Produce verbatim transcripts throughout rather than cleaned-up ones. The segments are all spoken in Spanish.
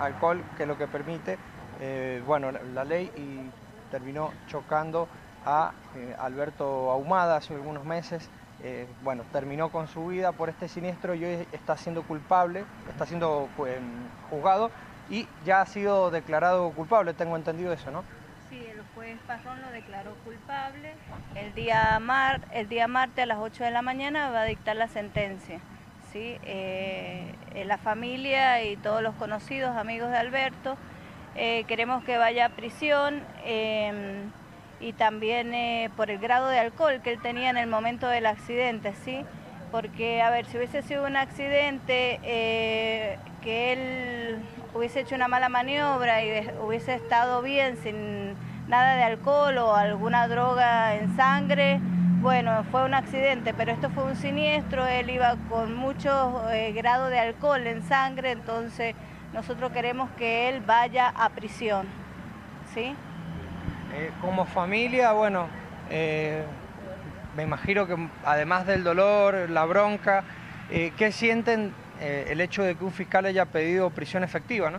alcohol, que es lo que permite, eh, bueno, la, la ley, y terminó chocando a eh, Alberto Ahumada hace algunos meses. Eh, bueno, terminó con su vida por este siniestro y hoy está siendo culpable, está siendo pues, juzgado y ya ha sido declarado culpable, tengo entendido eso, ¿no? Sí, el juez Parrón lo declaró culpable. El día, mar, el día martes a las ocho de la mañana va a dictar la sentencia. ¿Sí? Eh, la familia y todos los conocidos, amigos de Alberto, eh, queremos que vaya a prisión. Eh, y también eh, por el grado de alcohol que él tenía en el momento del accidente, ¿sí? Porque, a ver, si hubiese sido un accidente eh, que él hubiese hecho una mala maniobra y de, hubiese estado bien sin nada de alcohol o alguna droga en sangre, bueno, fue un accidente, pero esto fue un siniestro, él iba con mucho eh, grado de alcohol en sangre, entonces nosotros queremos que él vaya a prisión, ¿sí? Eh, como familia, bueno, eh, me imagino que además del dolor, la bronca, eh, ¿qué sienten eh, el hecho de que un fiscal haya pedido prisión efectiva, ¿no?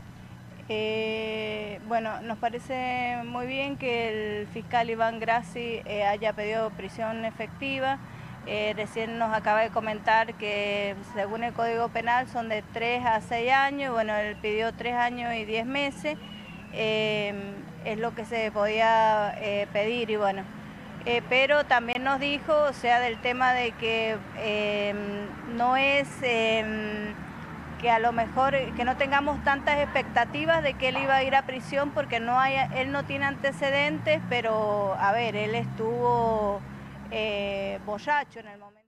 Eh, bueno, nos parece muy bien que el fiscal Iván Grassi eh, haya pedido prisión efectiva. Eh, recién nos acaba de comentar que según el Código Penal son de tres a seis años, bueno, él pidió tres años y diez meses, eh, es lo que se podía eh, pedir y bueno. Eh, pero también nos dijo, o sea, del tema de que eh, no es... Eh, que a lo mejor que no tengamos tantas expectativas de que él iba a ir a prisión porque no hay, él no tiene antecedentes, pero a ver, él estuvo eh, borracho en el momento.